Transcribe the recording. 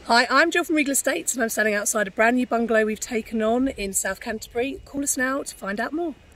Hi, I'm Jill from Regal Estates and I'm standing outside a brand new bungalow we've taken on in South Canterbury. Call us now to find out more.